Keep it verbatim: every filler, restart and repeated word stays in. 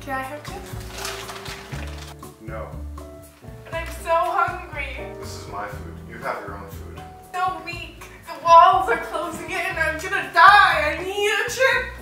Can I have chips? No. And I'm so hungry. This is my food. You have your own food. So weak. The walls are closing in. I'm gonna die. I need a chip.